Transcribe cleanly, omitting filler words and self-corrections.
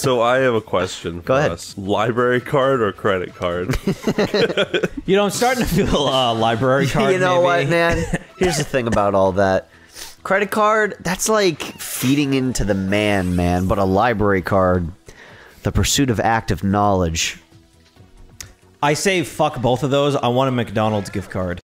So I have a question for ahead. us. Library card or credit card? You know, I'm starting to feel library card. You know what, man? Here's the thing about all that. Credit card, that's like feeding into the man. But a library card, the pursuit of active knowledge. I say fuck both of those. I want a McDonald's gift card.